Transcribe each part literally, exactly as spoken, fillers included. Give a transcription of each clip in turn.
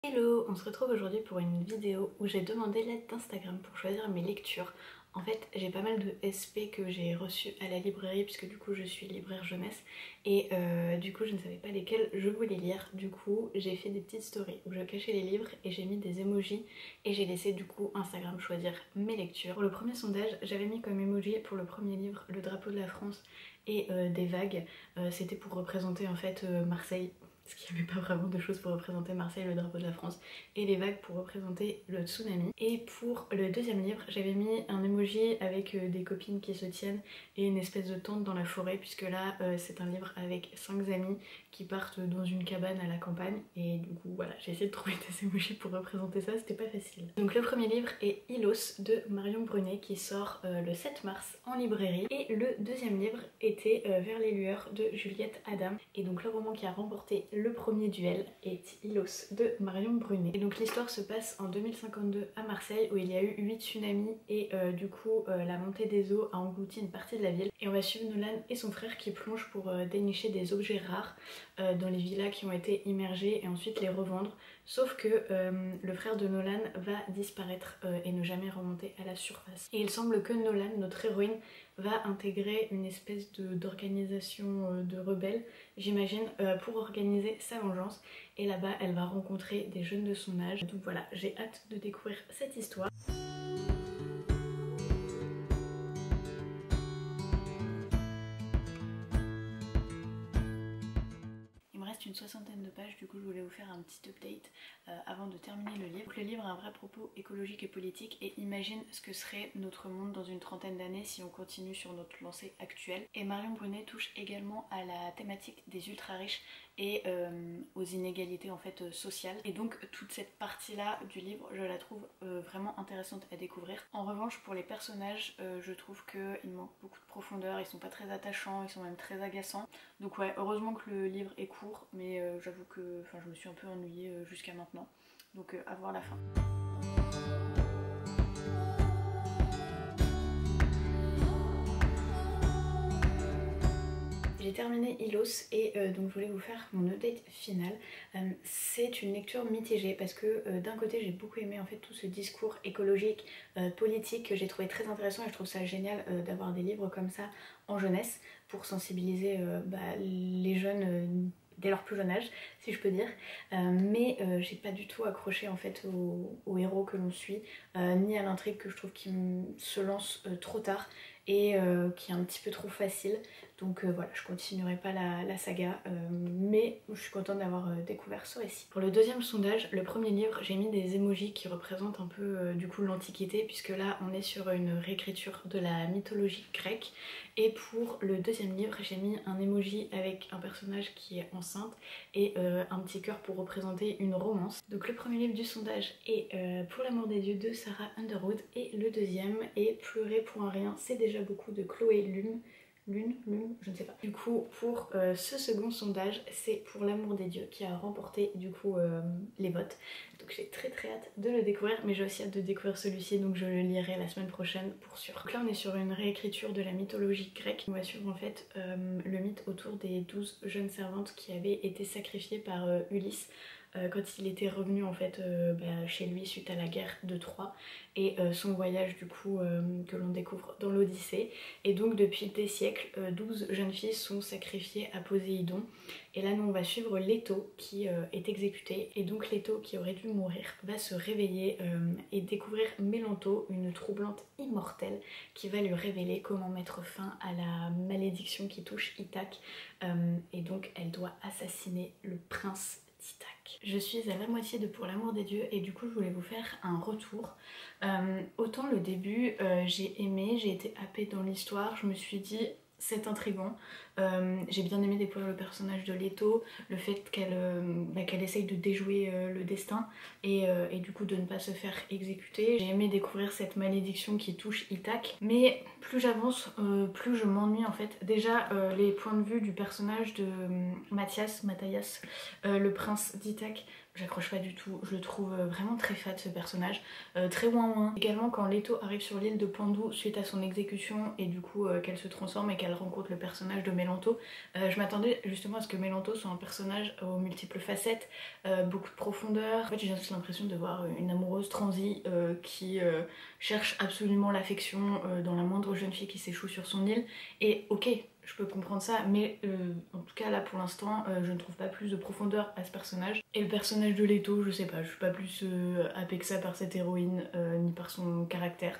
Hello, on se retrouve aujourd'hui pour une vidéo où j'ai demandé l'aide d'Instagram pour choisir mes lectures. En fait, j'ai pas mal de S P que j'ai reçus à la librairie puisque du coup je suis libraire jeunesse et euh, du coup je ne savais pas lesquels je voulais lire. Du coup j'ai fait des petites stories où je cachais les livres et j'ai mis des emojis et j'ai laissé du coup Instagram choisir mes lectures. Pour le premier sondage, j'avais mis comme emoji pour le premier livre le drapeau de la France et euh, des vagues. Euh, C'était pour représenter en fait euh, Marseille. Parce qu'il n'y avait pas vraiment de choses pour représenter Marseille, le drapeau de la France, et les vagues pour représenter le tsunami. Et pour le deuxième livre, j'avais mis un emoji avec euh, des copines qui se tiennent et une espèce de tente dans la forêt, puisque là euh, c'est un livre avec cinq amis qui partent dans une cabane à la campagne. Et du coup voilà, j'ai essayé de trouver des emojis pour représenter ça, c'était pas facile. Donc le premier livre est Ilos de Marion Brunet qui sort euh, le sept mars en librairie. Et le deuxième livre était euh, Vers les lueurs de Juliette Adam. Et donc le roman qui a remporté le premier duel est Ilos de Marion Brunet. Et donc l'histoire se passe en deux mille cinquante-deux à Marseille où il y a eu huit tsunamis et euh, du coup euh, la montée des eaux a englouti une partie de la ville. Et on va suivre Nolan et son frère qui plongent pour euh, dénicher des objets rares euh, dans les villas qui ont été immergées et ensuite les revendre. Sauf que euh, le frère de Nolan va disparaître euh, et ne jamais remonter à la surface. Et il semble que Nolan, notre héroïne, va intégrer une espèce d'organisation de, euh, de rebelles, j'imagine, euh, pour organiser sa vengeance. Et là-bas, elle va rencontrer des jeunes de son âge. Donc voilà, j'ai hâte de découvrir cette histoire. Une soixantaine de pages, du coup je voulais vous faire un petit update euh, avant de terminer le livre. Donc, le livre a un vrai propos écologique et politique et imagine ce que serait notre monde dans une trentaine d'années si on continue sur notre lancée actuelle. Et Marion Brunet touche également à la thématique des ultra riches et euh, aux inégalités en fait euh, sociales. Et donc toute cette partie là du livre je la trouve euh, vraiment intéressante à découvrir. En revanche pour les personnages euh, je trouve qu'il manque beaucoup de profondeur, ils sont pas très attachants, ils sont même très agaçants. Donc ouais, heureusement que le livre est court mais euh, j'avoue que je me suis un peu ennuyée euh, jusqu'à maintenant. Donc euh, à voir la fin. J'ai terminé Ilos et euh, donc je voulais vous faire mon update final. Euh, c'est une lecture mitigée parce que euh, d'un côté j'ai beaucoup aimé en fait tout ce discours écologique, euh, politique que j'ai trouvé très intéressant et je trouve ça génial euh, d'avoir des livres comme ça en jeunesse pour sensibiliser euh, bah, les jeunes euh, dès leur plus jeune âge si je peux dire, euh, mais euh, j'ai pas du tout accroché en fait au, au héros que l'on suit, euh, ni à l'intrigue que je trouve qui se lance euh, trop tard et euh, qui est un petit peu trop facile. Donc euh, voilà, je continuerai pas la, la saga, euh, mais je suis contente d'avoir euh, découvert ce récit. Pour le deuxième sondage, le premier livre, j'ai mis des emojis qui représentent un peu euh, du coup l'Antiquité, puisque là on est sur une réécriture de la mythologie grecque. Et pour le deuxième livre, j'ai mis un emoji avec un personnage qui est enceinte et euh, un petit cœur pour représenter une romance. Donc le premier livre du sondage est euh, Pour l'amour des dieux de Sarah Underwood et le deuxième est Pleurer pour un rien, c'est déjà beaucoup de Chloé Lune. Lune, lune, je ne sais pas. Du coup, pour euh, ce second sondage, c'est Pour l'amour des dieux qui a remporté du coup euh, les votes. Donc j'ai très très hâte de le découvrir, mais j'ai aussi hâte de découvrir celui-ci, donc je le lirai la semaine prochaine pour sûr. Donc là on est sur une réécriture de la mythologie grecque. On va suivre en fait euh, le mythe autour des douze jeunes servantes qui avaient été sacrifiées par euh, Ulysse Euh, quand il était revenu en fait euh, bah, chez lui suite à la guerre de Troie et euh, son voyage du coup euh, que l'on découvre dans l'Odyssée. Et donc depuis des siècles, euh, douze jeunes filles sont sacrifiées à Poséidon. Et là nous on va suivre Leto qui euh, est exécuté. Et donc Leto qui aurait dû mourir va se réveiller euh, et découvrir Mélanto, une troublante immortelle qui va lui révéler comment mettre fin à la malédiction qui touche Ithaque. Euh, et donc elle doit assassiner le prince d'Ithaque. Je suis à la moitié de Pour l'amour des dieux et du coup je voulais vous faire un retour. Euh, autant le début euh, j'ai aimé, j'ai été happée dans l'histoire, je me suis dit c'est intriguant. Euh, j'ai bien aimé découvrir le personnage de Leto, le fait qu'elle euh, bah, qu'elle essaye de déjouer euh, le destin et, euh, et du coup de ne pas se faire exécuter. J'ai aimé découvrir cette malédiction qui touche Ithaque, mais plus j'avance, euh, plus je m'ennuie en fait. Déjà euh, les points de vue du personnage de euh, Mathias, Mathias, euh, le prince d'Ithaque, j'accroche pas du tout, je le trouve vraiment très fade ce personnage, euh, très ouin-ouin. Également quand Leto arrive sur l'île de Pandou suite à son exécution et du coup euh, qu'elle se transforme et qu'elle rencontre le personnage de Mélanto, euh, je m'attendais justement à ce que Mélanto soit un personnage aux multiples facettes, euh, beaucoup de profondeur. En fait j'ai juste l'impression de voir une amoureuse transie euh, qui euh, cherche absolument l'affection euh, dans la moindre jeune fille qui s'échoue sur son île, et ok, je peux comprendre ça, mais euh, en tout cas là pour l'instant euh, je ne trouve pas plus de profondeur à ce personnage. Et le personnage de Leto, je sais pas, je suis pas plus euh, happée que ça par cette héroïne euh, ni par son caractère.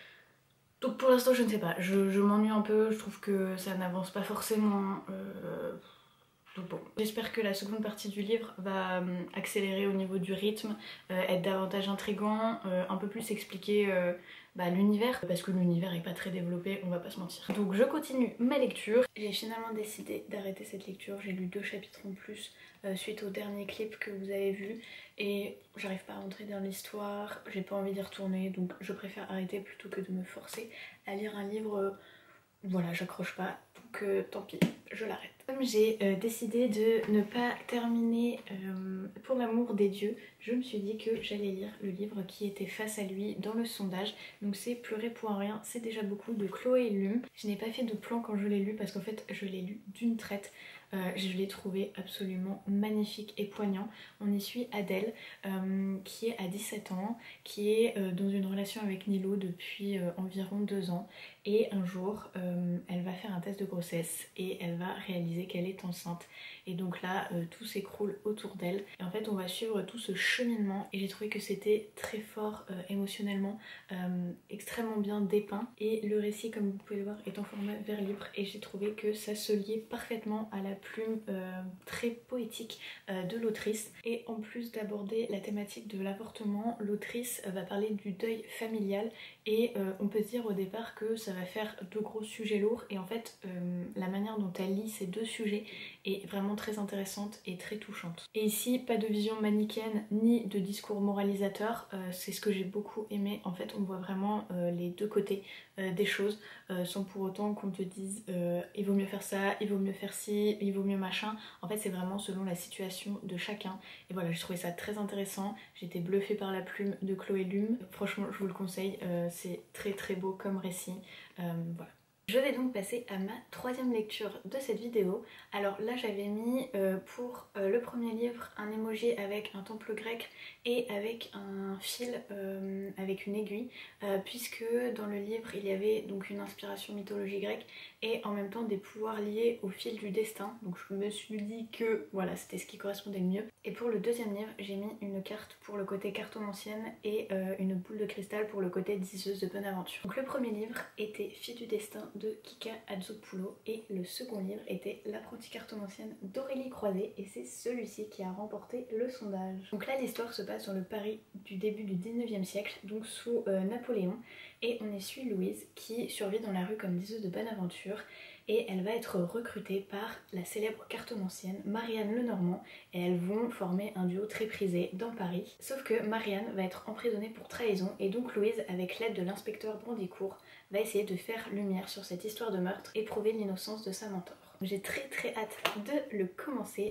Donc pour l'instant je ne sais pas, je, je m'ennuie un peu, je trouve que ça n'avance pas forcément. Euh... Donc bon, j'espère que la seconde partie du livre va euh, accélérer au niveau du rythme, euh, être davantage intriguant, euh, un peu plus expliquer euh, bah, l'univers, parce que l'univers est pas très développé, on va pas se mentir. Donc je continue ma lecture. J'ai finalement décidé d'arrêter cette lecture, j'ai lu deux chapitres en plus euh, suite au dernier clip que vous avez vu, et j'arrive pas à rentrer dans l'histoire, j'ai pas envie d'y retourner, donc je préfère arrêter plutôt que de me forcer à lire un livre... Euh, voilà, j'accroche pas, donc euh, tant pis, je l'arrête. Comme j'ai euh, décidé de ne pas terminer euh, Pour l'amour des dieux, je me suis dit que j'allais lire le livre qui était face à lui dans le sondage. Donc c'est Pleurer pour un rien, c'est déjà beaucoup, de Chloé Lume. Je n'ai pas fait de plan quand je l'ai lu parce qu'en fait je l'ai lu d'une traite. Euh, je l'ai trouvé absolument magnifique et poignant. On y suit Adèle euh, qui est à dix-sept ans, qui est euh, dans une relation avec Nilo depuis euh, environ deux ans, et un jour euh, elle va faire un test de grossesse et elle va réaliser qu'elle est enceinte, et donc là euh, tout s'écroule autour d'elle et en fait on va suivre tout ce cheminement, et j'ai trouvé que c'était très fort euh, émotionnellement, euh, extrêmement bien dépeint, et le récit comme vous pouvez le voir est en format vers libre, et j'ai trouvé que ça se liait parfaitement à la plume euh, très poétique euh, de l'autrice. Et en plus d'aborder la thématique de l'avortement, l'autrice va parler du deuil familial, et euh, on peut se dire au départ que ça va faire deux gros sujets lourds, et en fait euh, la manière dont elle lit ces deux sujets est vraiment très intéressante et très touchante. Et ici pas de vision manichéenne ni de discours moralisateur, euh, c'est ce que j'ai beaucoup aimé. En fait on voit vraiment euh, les deux côtés euh, des choses, euh, sans pour autant qu'on te dise euh, il vaut mieux faire ça, il vaut mieux faire ci, il vaut mieux machin. En fait c'est vraiment selon la situation de chacun, et voilà, j'ai trouvé ça très intéressant. J'étais bluffée par la plume de Chloé Lume, franchement je vous le conseille, euh, c'est très très beau comme récit. Euh, voilà. Je vais donc passer à ma troisième lecture de cette vidéo. Alors là j'avais mis euh, pour euh, le premier livre un emoji avec un temple grec et avec un fil euh, avec une aiguille, euh, puisque dans le livre il y avait donc une inspiration mythologie grecque et en même temps des pouvoirs liés au fil du destin. Donc je me suis dit que voilà, c'était ce qui correspondait le mieux. Et pour le deuxième livre j'ai mis une carte pour le côté cartomancienne et euh, une boule de cristal pour le côté diseuse de bonne aventure. Donc le premier livre était Fille du destin de Kika Adzopoulou, et le second livre était L'apprentie cartomancienne d'Aurélie Croiset, et c'est celui-ci qui a remporté le sondage. Donc là l'histoire se passe dans le Paris du début du dix-neuvième siècle, donc sous euh, Napoléon, et on y suit Louise qui survit dans la rue comme diseuse de bonne aventure, et elle va être recrutée par la célèbre cartomancienne Marianne Lenormand, et elles vont former un duo très prisé dans Paris. Sauf que Marianne va être emprisonnée pour trahison, et donc Louise, avec l'aide de l'inspecteur Brandicourt, va essayer de faire lumière sur cette histoire de meurtre et prouver l'innocence de sa mentor. J'ai très très hâte de le commencer.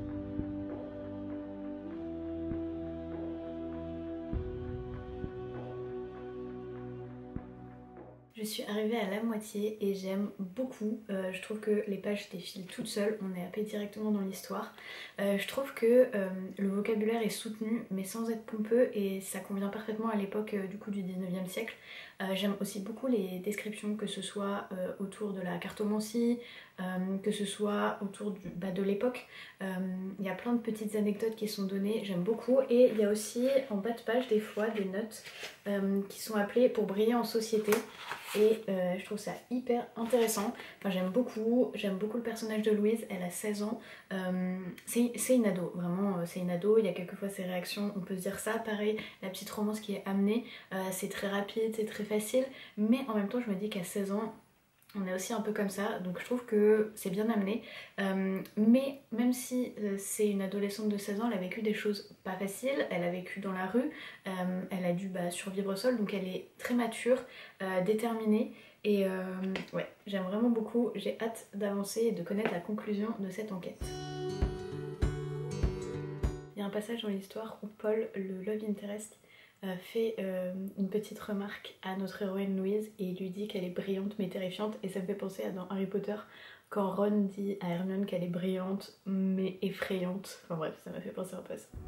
Je suis arrivée à la moitié et j'aime beaucoup. Euh, je trouve que les pages défilent toutes seules, on est happé directement dans l'histoire. Euh, je trouve que euh, le vocabulaire est soutenu mais sans être pompeux, et ça convient parfaitement à l'époque euh, du coup du dix-neuvième siècle. Euh, j'aime aussi beaucoup les descriptions, que ce soit euh, autour de la cartomancie, euh, que ce soit autour du, bah, de l'époque. Il euh, y a plein de petites anecdotes qui sont données, j'aime beaucoup. Et il y a aussi en bas de page des fois des notes euh, qui sont appelées pour briller en société. Et euh, je trouve ça hyper intéressant. Enfin, j'aime beaucoup, j'aime beaucoup le personnage de Louise, elle a seize ans. Euh, c'est une ado, vraiment c'est une ado. Il y a quelquefois ses réactions, on peut se dire ça. Pareil, la petite romance qui est amenée, euh, c'est très rapide, c'est très facile. Mais en même temps je me dis qu'à seize ans, on est aussi un peu comme ça, donc je trouve que c'est bien amené. Euh, mais même si euh, c'est une adolescente de seize ans, elle a vécu des choses pas faciles, elle a vécu dans la rue, euh, elle a dû bah, survivre seule, donc elle est très mature, euh, déterminée, et euh, ouais, j'aime vraiment beaucoup, j'ai hâte d'avancer et de connaître la conclusion de cette enquête. Il y a un passage dans l'histoire où Paul, le love interest, euh, fait euh, une petite remarque à notre héroïne Louise et lui dit qu'elle est brillante mais terrifiante, et ça me fait penser à dans Harry Potter quand Ron dit à Hermione qu'elle est brillante mais effrayante. Enfin bref, ça m'a fait penser un peu à ça.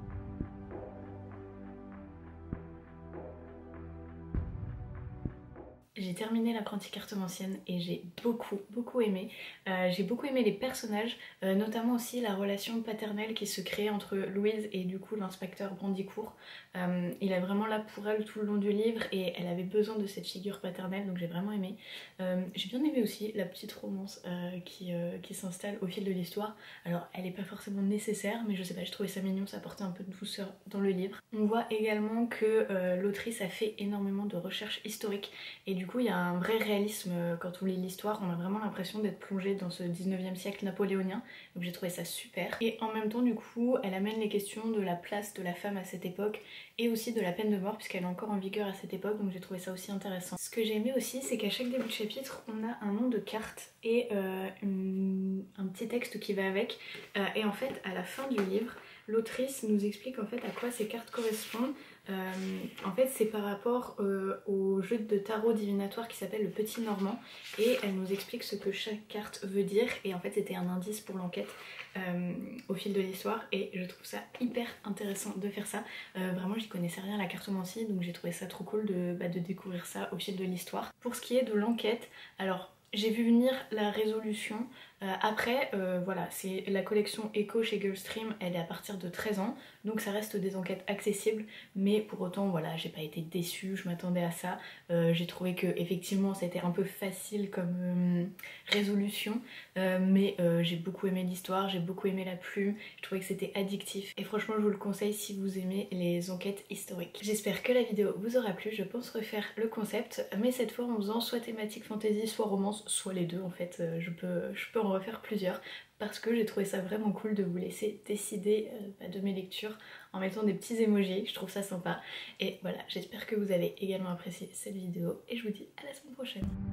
J'ai terminé l'apprenti cartomancienne et j'ai beaucoup beaucoup aimé. Euh, j'ai beaucoup aimé les personnages, euh, notamment aussi la relation paternelle qui se crée entre Louise et du coup l'inspecteur Brandicourt. Euh, il est vraiment là pour elle tout le long du livre et elle avait besoin de cette figure paternelle, donc j'ai vraiment aimé. Euh, j'ai bien aimé aussi la petite romance euh, qui, euh, qui s'installe au fil de l'histoire. Alors elle n'est pas forcément nécessaire, mais je sais pas, j'ai trouvé ça mignon, ça apportait un peu de douceur dans le livre. On voit également que euh, l'autrice a fait énormément de recherches historiques et du Du coup, il y a un vrai réalisme quand on lit l'histoire, on a vraiment l'impression d'être plongé dans ce dix-neuvième siècle napoléonien, donc j'ai trouvé ça super. Et en même temps, du coup, elle amène les questions de la place de la femme à cette époque et aussi de la peine de mort puisqu'elle est encore en vigueur à cette époque, donc j'ai trouvé ça aussi intéressant. Ce que j'ai aimé aussi, c'est qu'à chaque début de chapitre, on a un nom de carte et euh, une... un petit texte qui va avec. Euh, et en fait, à la fin du livre, l'autrice nous explique en fait à quoi ces cartes correspondent. Euh, en fait c'est par rapport euh, au jeu de tarot divinatoire qui s'appelle le Petit Normand et elle nous explique ce que chaque carte veut dire et en fait c'était un indice pour l'enquête euh, au fil de l'histoire et je trouve ça hyper intéressant de faire ça. Euh, vraiment j'y connaissais rien à la cartomancie donc j'ai trouvé ça trop cool de, bah, de découvrir ça au fil de l'histoire. Pour ce qui est de l'enquête, alors j'ai vu venir la résolution. Euh, après, euh, voilà, c'est la collection Echo chez Girlstream, elle est à partir de treize ans, donc ça reste des enquêtes accessibles, mais pour autant, voilà, j'ai pas été déçue, je m'attendais à ça. Euh, j'ai trouvé que effectivement c'était un peu facile comme euh, résolution, euh, mais euh, j'ai beaucoup aimé l'histoire, j'ai beaucoup aimé la plume, je trouvais que c'était addictif, et franchement je vous le conseille si vous aimez les enquêtes historiques. J'espère que la vidéo vous aura plu, je pense refaire le concept, mais cette fois en faisant soit thématique fantasy, soit romance, soit les deux en fait, euh, je peux, je peux en refaire plusieurs parce que j'ai trouvé ça vraiment cool de vous laisser décider euh, bah, de mes lectures en mettant des petits emojis, je trouve ça sympa. Et voilà, j'espère que vous avez également apprécié cette vidéo et je vous dis à la semaine prochaine.